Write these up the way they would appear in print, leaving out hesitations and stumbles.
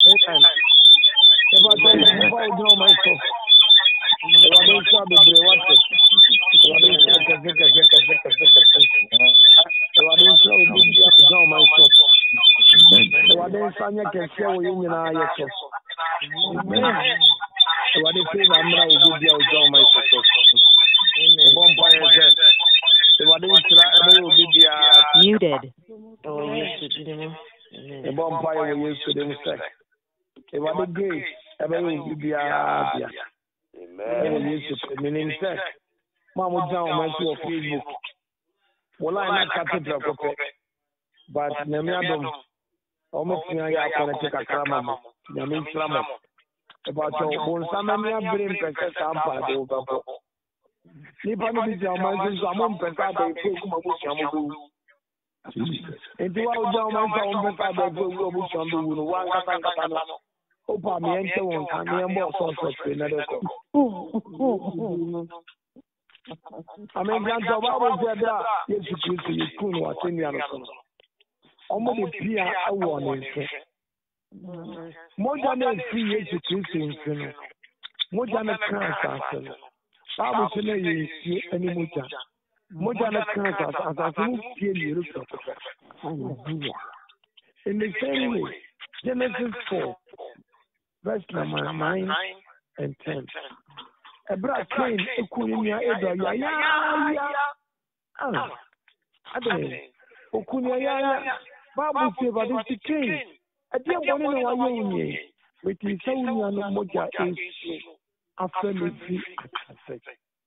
Amen. If I tell you, if I do myself, if I don't stop the brain, what is it? If I don't stop the if I don't stop the down myself. If I don't stop the can share with you now yourself. If I don't feel I'm not with you down myself. The vampire is if I don't stop, I will be muted. Oh, yes, the vampire will use to them say. If I don't grace, I will be Amen. Meaning that, Mama down my Facebook. Well, I'm not cathedral, but Namiadum, almost near Yakonaka Kramama, Yamin Slama. About your own Samania brain, Princess Ampa, over. Nippon is your mind, Samon Pekaba, Kumamushamu. And do I down my own Pekaba, Kumamushamu, one Katana. Opa mi ente won kan ni mo so so na de ko amen gan to ba bo je bra Yesu Kristo yekun wa tenu ano so omo de pia awo ne nse mo ja na fi Yesu Kristo nse no mo ja na kan sa so ba bo se na Yesu ani mo ja na kan sa so pie ni ru so in the same way Genesis 4 verse number 9 and 10. Ebra Cain okunya edo ya. Ade okunya ya. Bible say ba de Cain. Ade woni na wa yonye. Weti sawunya no moja esu afemi atase.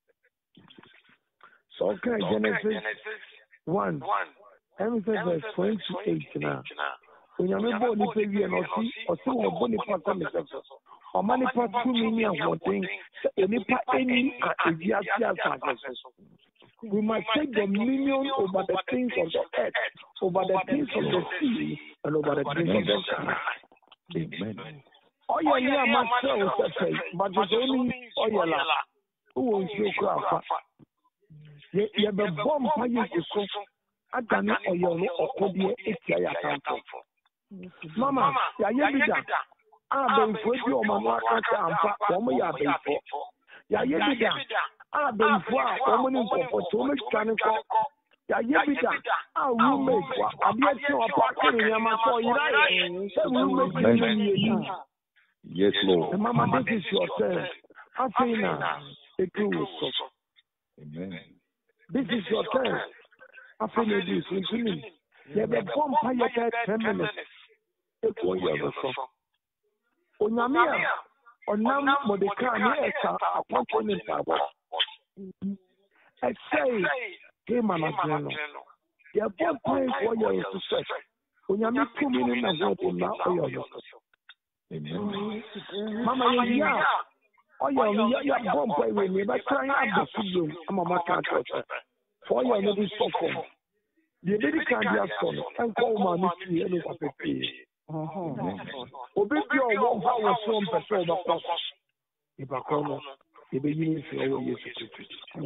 So okay, Genesis 1. Verse 28 now. Onyame bo ni pe wie no si wo bo ni pa ko me so o ma ni pa tu mi ni ahoden se ni pa eni a eviasi asase so we must take dominion over the things of the earth, over the things of the sea, and over the things of the sky. Amen. Oh yeah, yeah, myself say, but it's only oh yeah, who is your craft? You be bomb pa you so adani oyo no okodi etia ya kanto. Mama, ya yebida. Benfo bi o mama aka ampa, omo ya benfo. Ya yebida. Benfo a omo ni nkofo to me twane ko. Ya yebida. Roommate wa abia ti o pa kiri nyama so yira. Say roommate ni. Yes, Lord. Mama, this is your turn. Afina, it will so. Amen. This is your turn. Afina, this is me. You have a bomb fire 10 minutes. Onyamia onam Mordecai ni esa appointment abo say came an ageno ya bon point for your success onyami kumi ni na go na oyo amen mama ya oyo ya bon point we ni ba try abasugo mama ka church for your no be suffer the baby can be aston and call man ni eno papepe obi bi owo ha wo so mpese ba cross ibakono ebe yin fi owo Yesu Kristo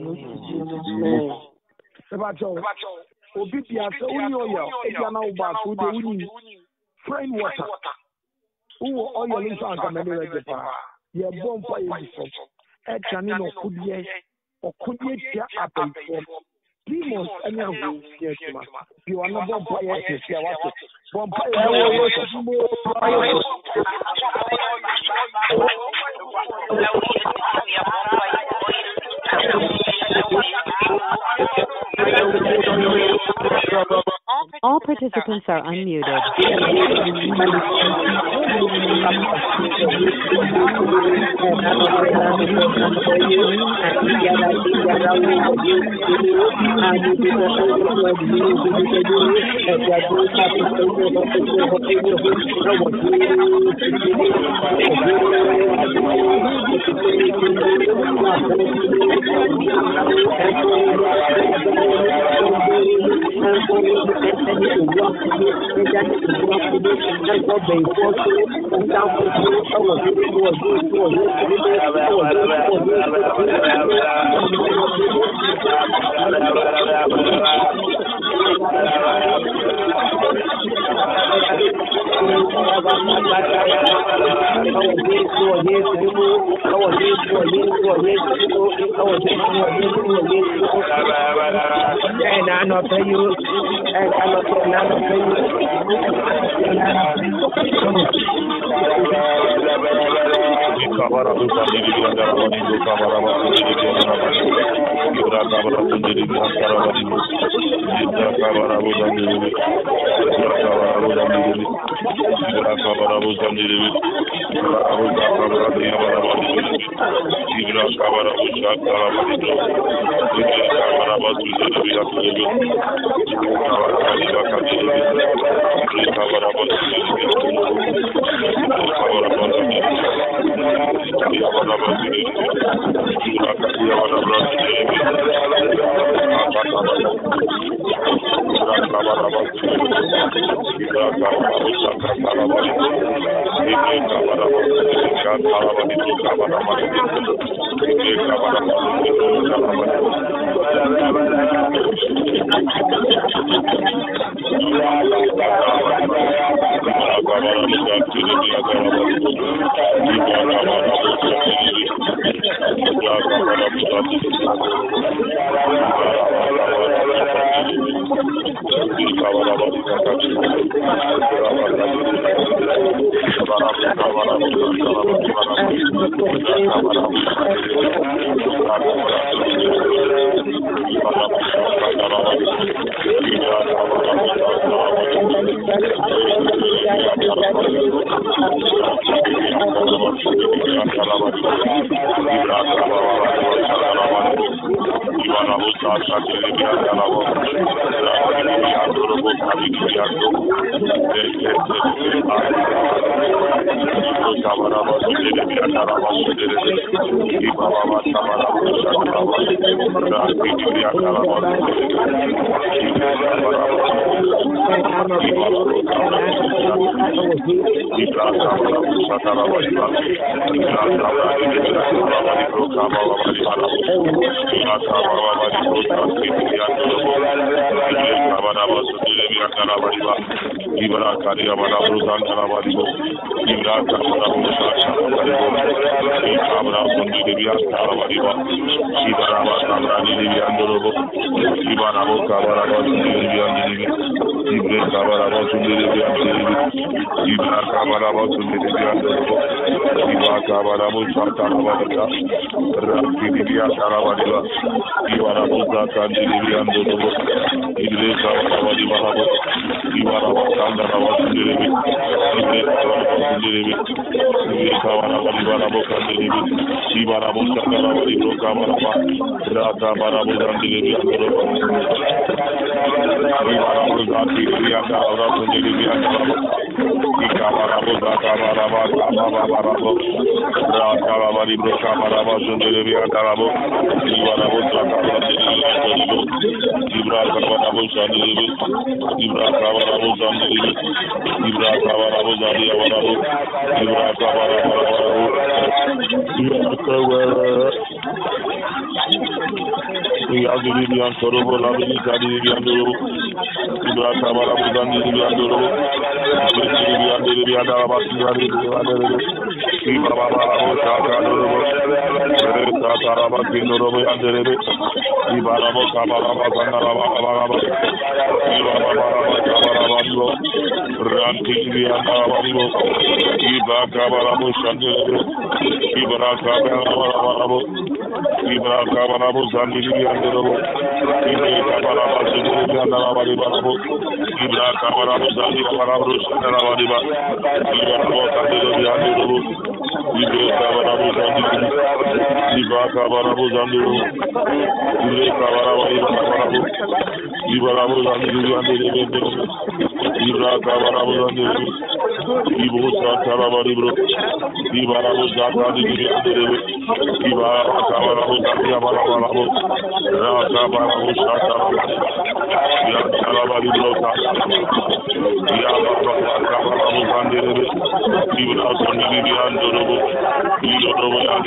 ebacho obi bi ase uni oya eja na uba so de uni friend water uwo oya ni so aka me le jepa ye bompa ye so e chani no okudie tia apaifo demons anya wo ye tuma bi wana bompa ye tia wato bompa ye All participants are unmuted.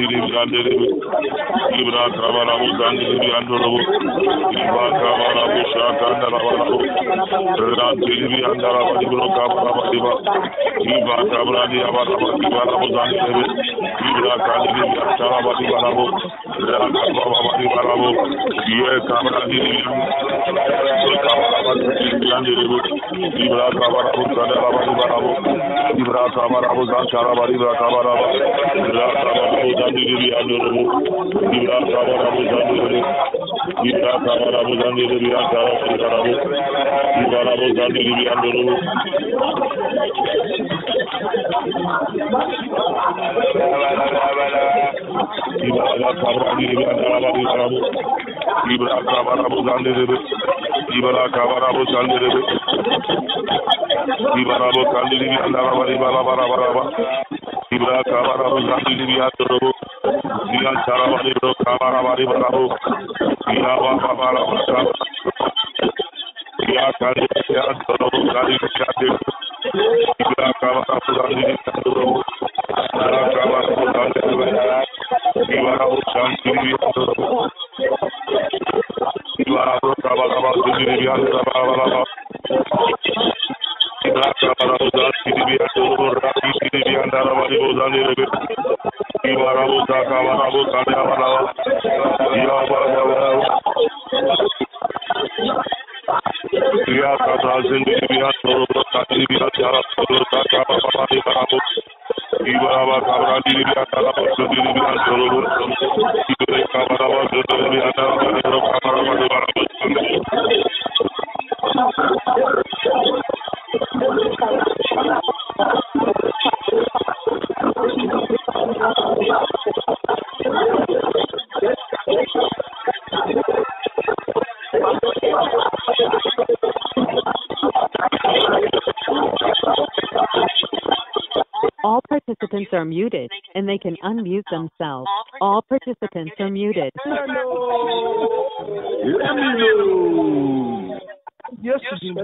diri andere ibra kabara uzan diri andoro ibra kabara bushaka ndara ran diri andara ibra kabara badiba ibra kabara di abara badiba uzan diri ibra kabara di andara badiba rabo ran kabara badiba rabo ye kabara diri kabara badiba andere ibra kabara uzan dara badiba rabo ibra kabara uzan dara badiba kabara ibra kabara uzan diri andoro ibra kabara uzan diri ibra kabara uzan diri andara badiba rabo ibra rabo uzan diri andoro ibra kabara diri andara badiba rabo ibra kabara uzan diri ibra kabara uzan diri ibra rabo uzan diri andara badiba rabo ibra kabara uzan diri andoro ibra kabara badiba kabara badiba rabo ibra kabara ya kali ya andoro kali kali ibra kabara uzan diri andoro ibra kabara uzan diri ibra rabo uzan diri andoro ibra rabo kabara uzan diri andoro ibra kabara uzan diri andoro rabi diri andara bari uzan diri ibra rabo kabara uzan diri andoro ya baba ya kabara diri andoro kali diri andara kabara bari rabo ibra kabara diri andara diri andoro ibra kabara diri andara kabara bari rabo All participants are muted, and they can unmute themselves. All participants are muted. Yes,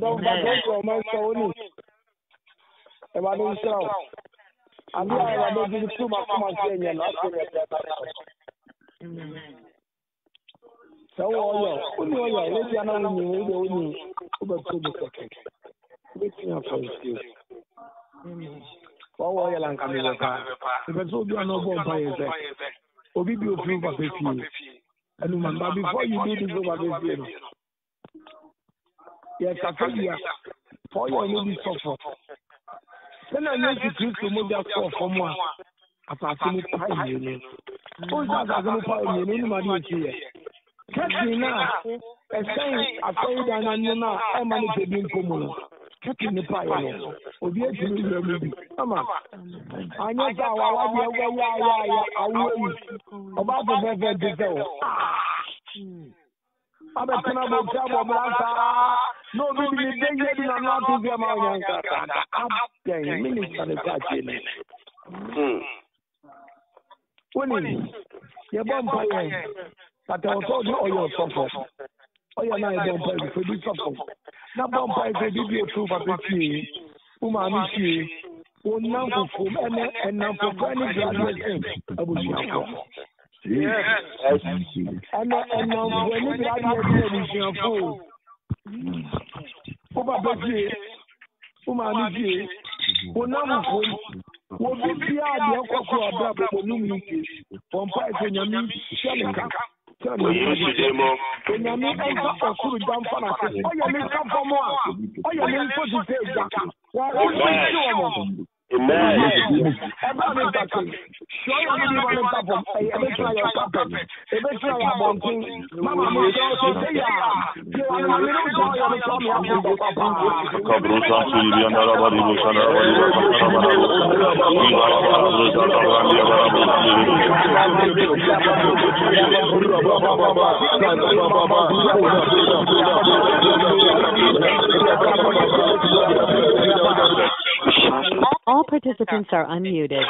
Obi be approved by the and remember, before you do this over this, yes, I tell you, for your maybe suffer. Then I need to choose to move that for more. Apart from the time, you know. Oh, that's a little part of you, money here. Catch me now. A saying, I say that I know how many people come. Catching the pie, or the maybe. Come on. I know how I will about the very detail. I'm a son of a job of Lanta. No, maybe they are not to them. I'm minister the catching. Winning. You're vampire. But I told you all your suffer. Oh, you're not a vampire for this suffer. Now, vampire, they did you through Papichi, Umanichi, Unampo, and now for any graduate. I will see. Yes. And now when you graduate, you fool. Papichi, Umanichi, Unampo. What did the idea of your brother community from Python? You mean, tell me, when you mean, I could jump on a second. Oh, you mean, come for more. Oh, you mean, put it there. Why, All participants are unmuted.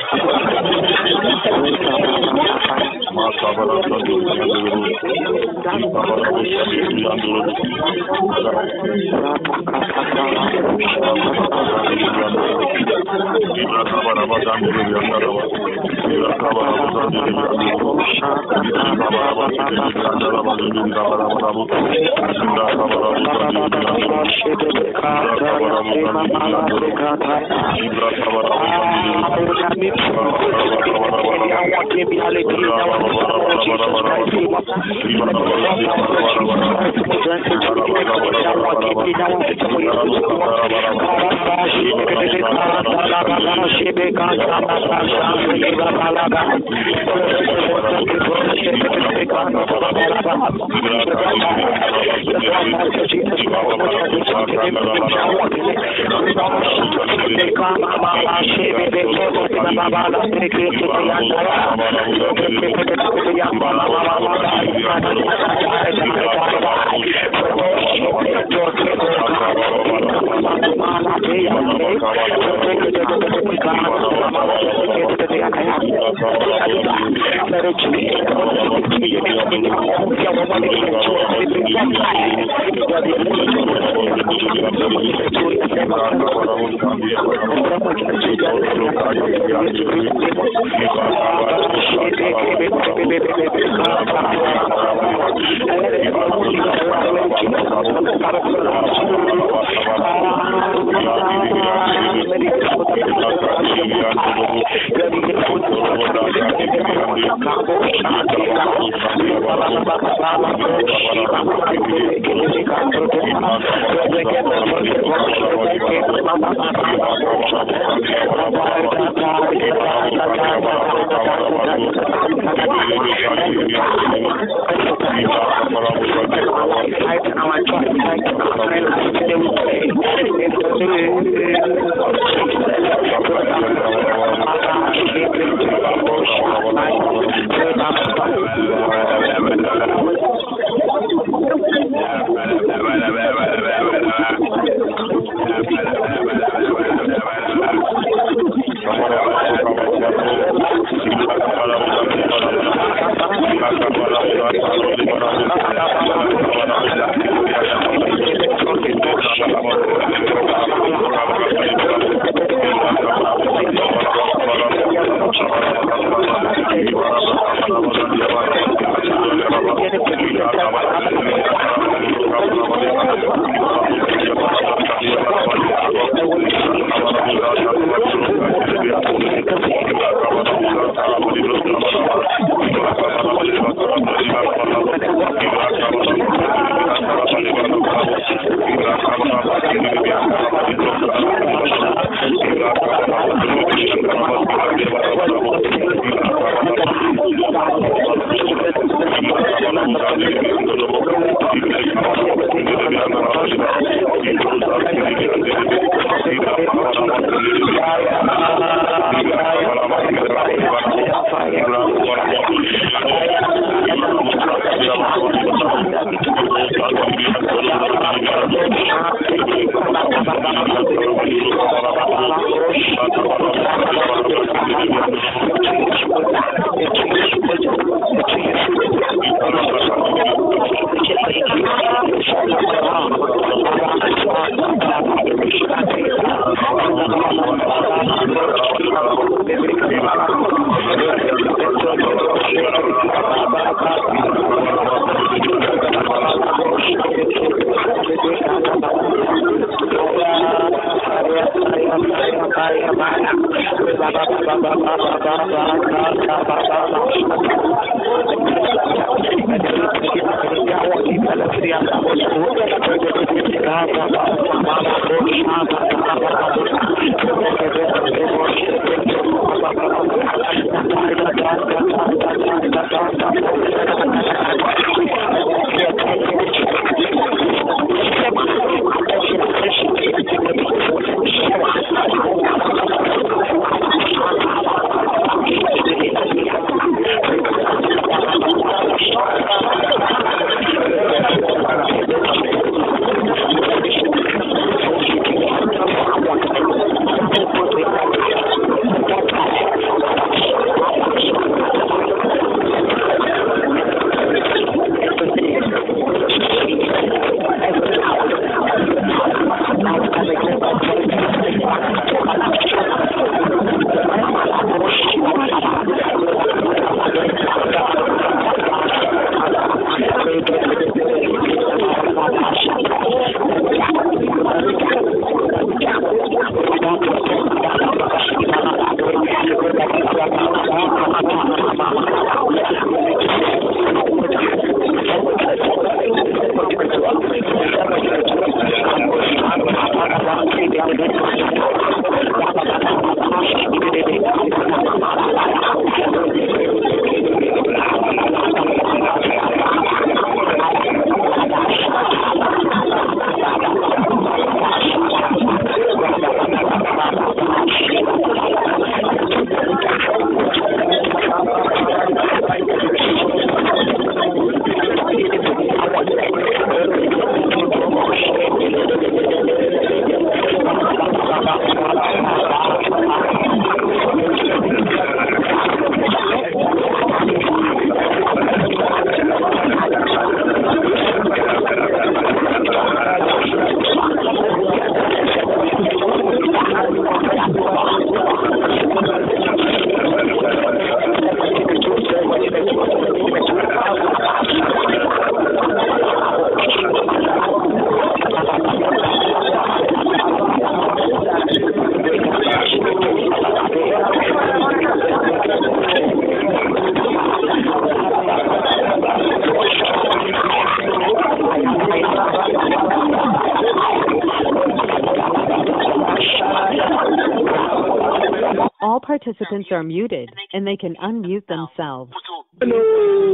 All participants are muted, and they can unmute themselves. Hello.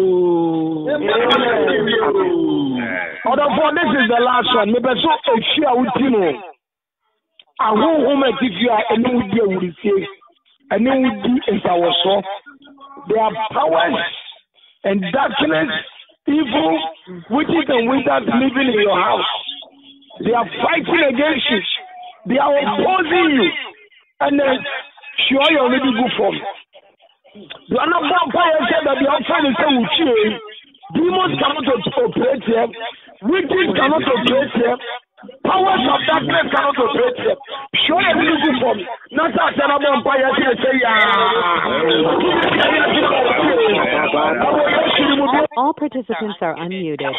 Other this is the last one. Maybe so share with you. I won't home if you are any with you will say, and you would be in our soul. There are powers and darkness, evil, witches and wizards living in your house. They are fighting against you. They are opposing you. And then sure you're already good for me. You are not vampire said that the outside is saying demons cannot operate here, witches cannot operate here, powers of darkness cannot operate here. Sure you're really good for me. Not that I'm vampire say All participants are unmuted.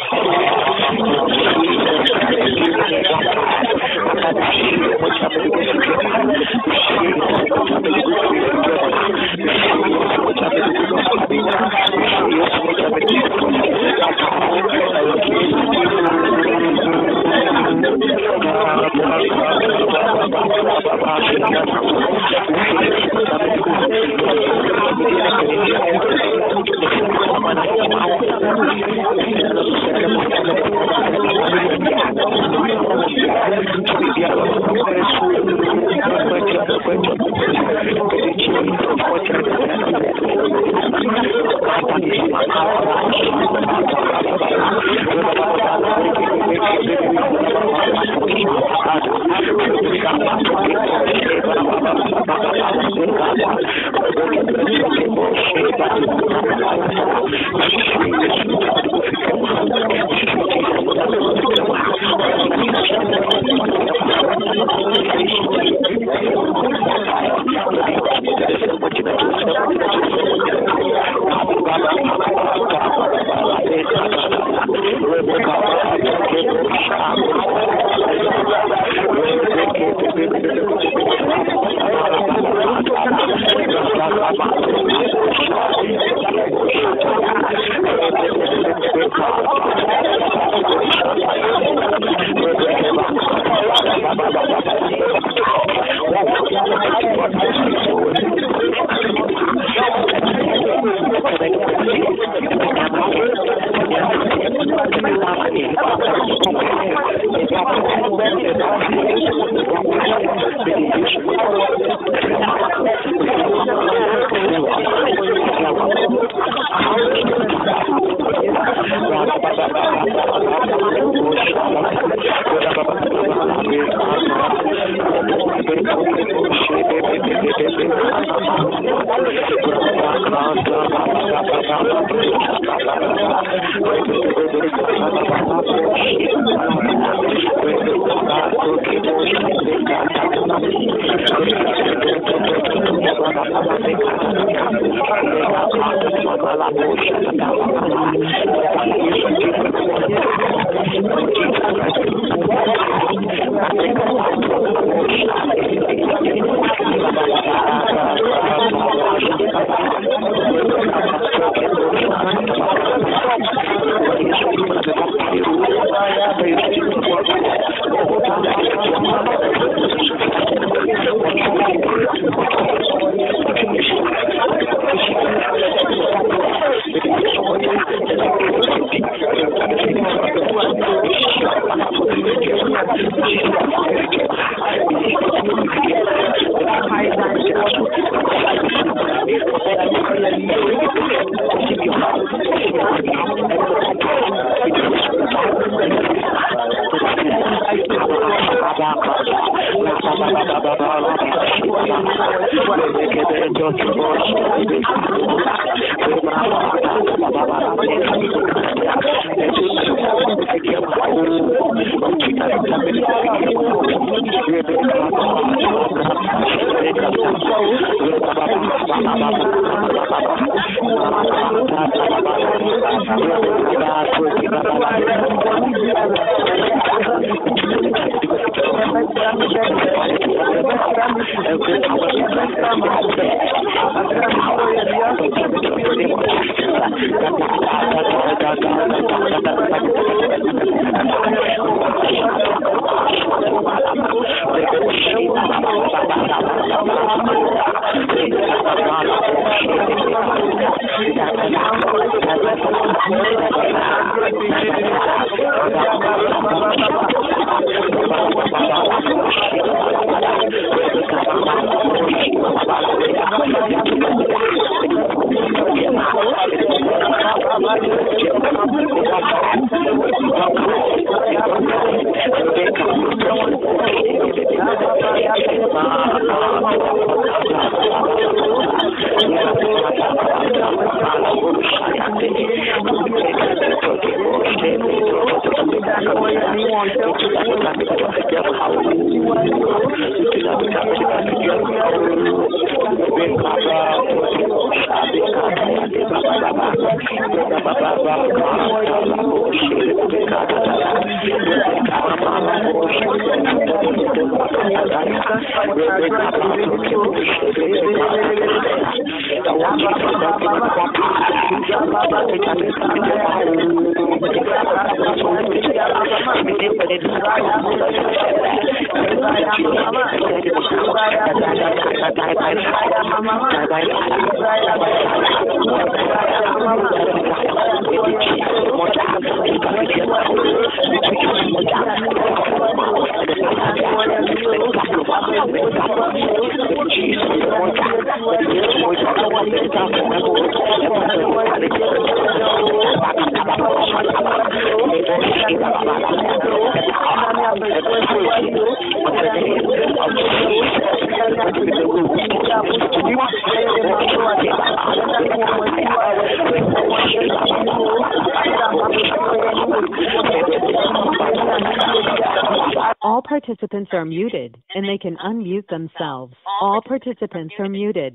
All participants are muted, and they can unmute themselves. All participants are muted.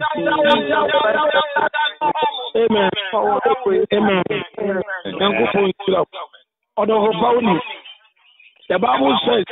Amen. Amen. The Bible says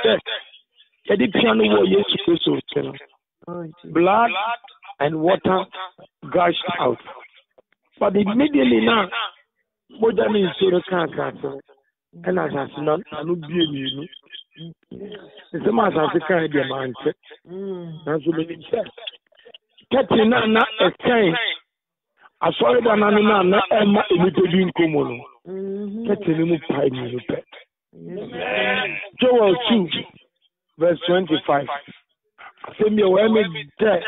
that blood and water gushed out. But immediately now, more than in Surah and as I said, I don't be you. It's a matter of the kind of man. That's what it says. Catching not a time. I saw it on an Emma in Comono. Catching him pie pet. Joel 2, verse 25. Send me away, death.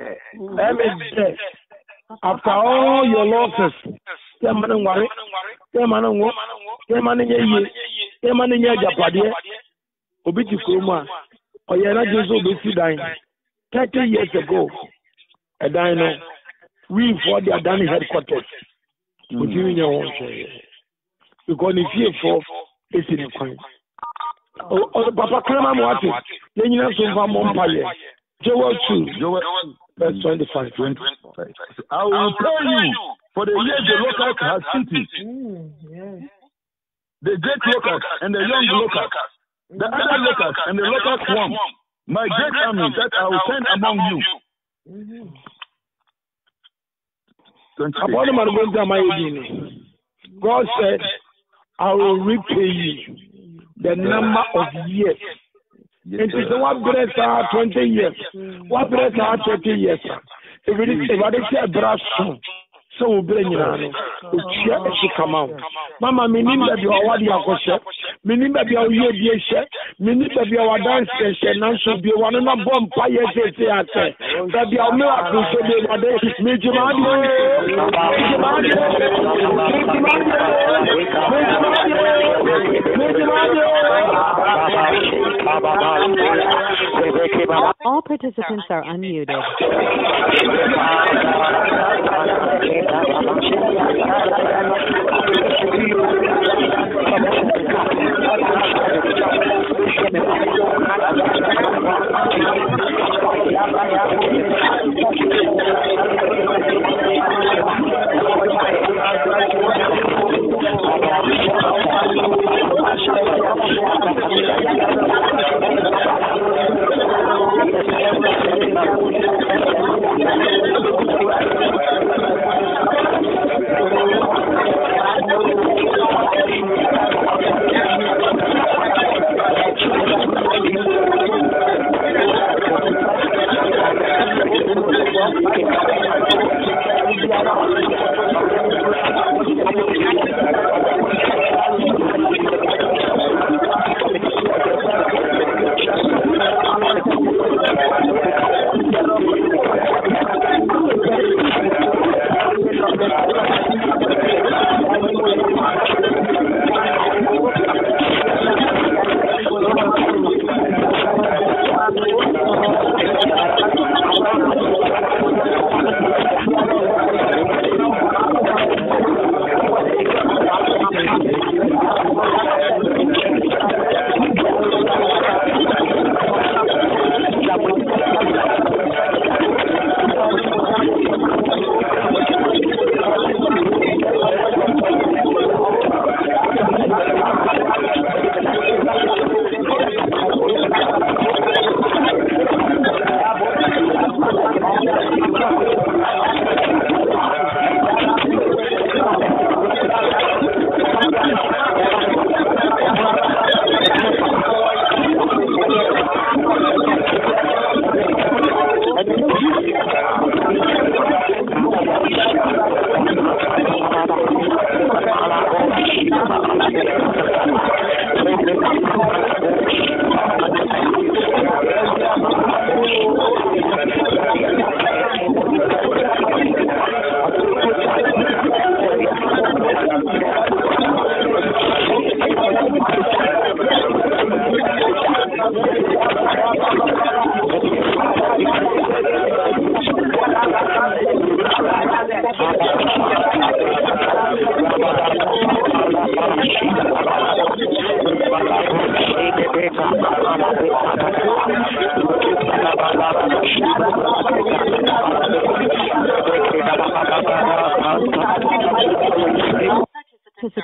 After all your losses, them man worry, them man walk, them man in your Japadia, Obiti Kuma, or Yana Jesu Obiti dying 30 years ago. A dino, we for the Adani headquarters, with you in your own share. Because if you for it's in a coin. Oh, Papa Krama Mwati, then you have some from Montpellier. Joel 2, verse 25. I will tell you, for the years the locust has eaten. The great locust and the young locust, the other locust and the locust swarm, my great army that I will send among you. God said, I will repay you the number of years. It is what breath are 20 years, what breath are 30 years. If it is a brass song, so we bring you on. To come out. Mama, meaning that you are what you are share, meaning that you are here, share, meaning that you are dance session, and should be one of the bomb fire theatre. That you are miracle, so they are there. All participants are unmuted.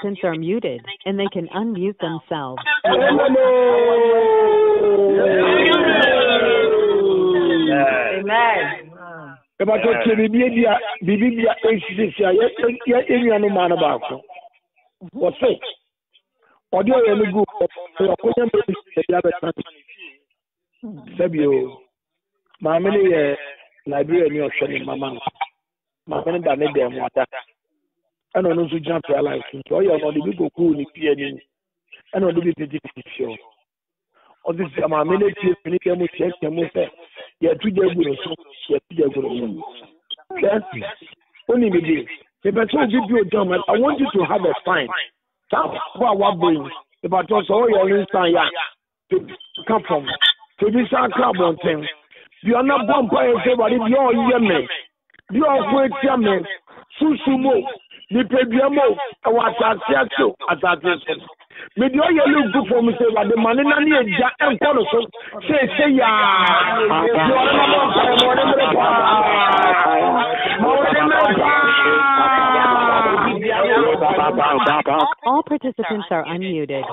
participants are muted, and they can unmute themselves. Amen. And on also jump to life. So you're not the big cool in the and on the big show. On this, I'm a minute to finish them with check them with that. You're 2 days good or so. You're 2 days good or so. Trust me. Only the day. If I told you, John, I want you to have a fine. That's what brings. If I told all your instant, to come from. To this club on thing. You are not born by everybody. You're Yemen. You are great Yemen. Susumo. The Pebiamo, was at Seattle at that time. Maybe all you look good for me, say, but the man in the Jack and Policy say, yeah, All participants are unmuted.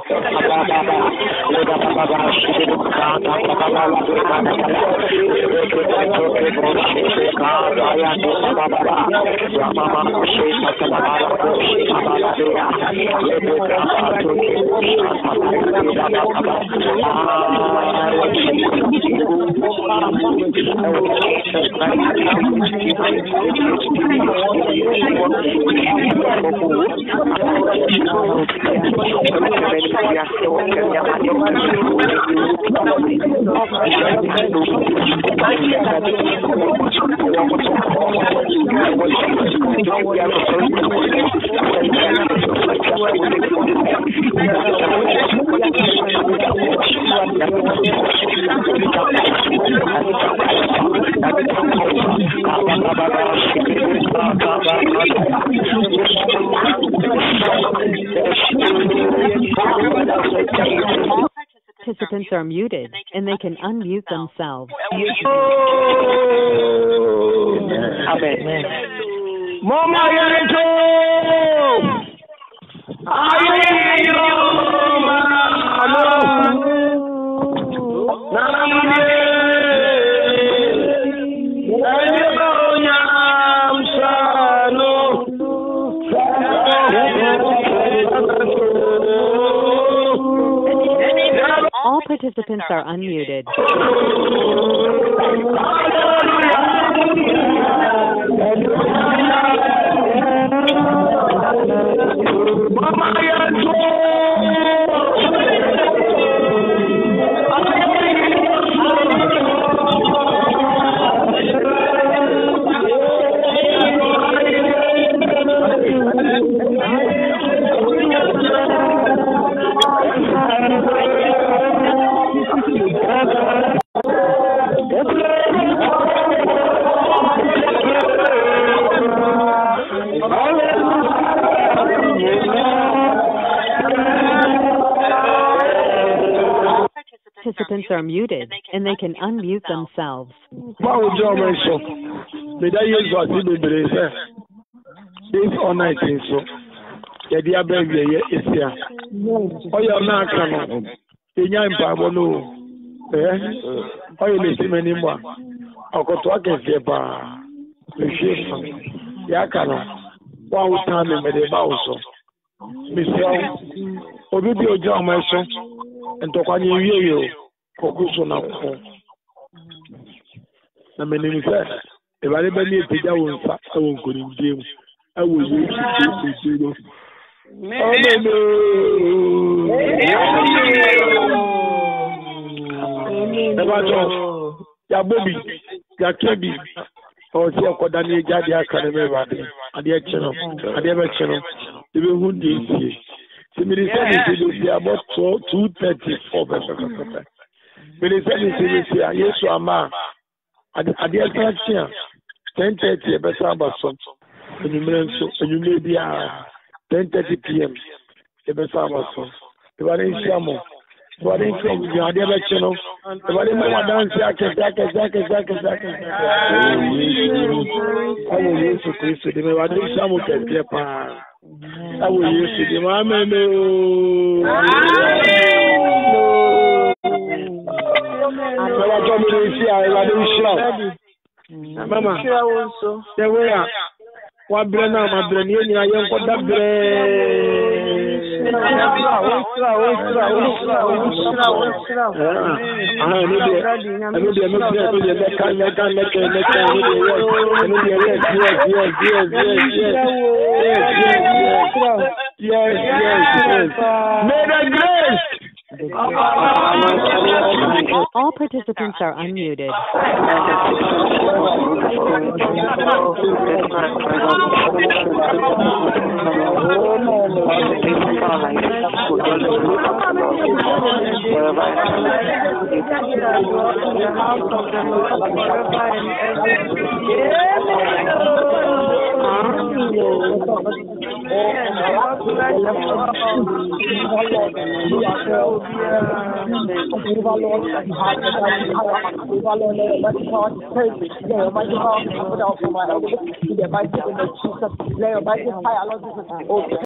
Participants are muted, and they can unmute themselves. Amen. Mama Yanto! All participants are unmuted. Participants are muted, and they can unmute themselves. This all night so. Yeah, dear baby, is here. Oh, you're not coming. In Pablo. Oh, you listen anymore. I'll go to a guest. Yakana. One time in the house. Michelle, Obibio John, my son, and Tokani Yo, Kokuso now. The many said, if I never need to go, I won't go in game. I will use it. Ya Bobby, ya Kebi, or see a Kodani Jadi Academy, and the channel, and the other channel, even who did see. Somebody said it will be about 2:34. Yes, Ama, at the attraction, 10:30, a better about some. And you may be 10:30 p.m. A better about some. The one in Shamo. What is from the other channel? What is my dance? I will use to Christ. The Mavadi Samu can clear. will use it. Amen. Mama, the way what brand now, my brand, you know, young for that All participants are unmuted.